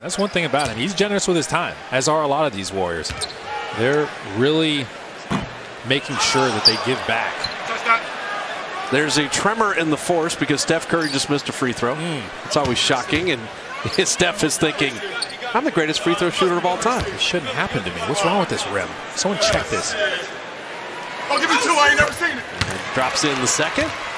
That's one thing about him. He's generous with his time, as are a lot of these Warriors. They're really making sure that they give back. There's a tremor in the force because Steph Curry just missed a free throw. It's always shocking, and Steph is thinking, I'm the greatest free throw shooter of all time. It shouldn't happen to me. What's wrong with this rim? Someone check this. I'll give you two. I ain't never seen it. And drops in the second.